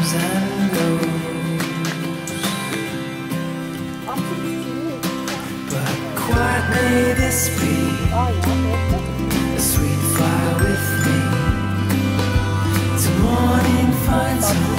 comes and goes. But quiet may this be, a sweet fire with me, till morning finds a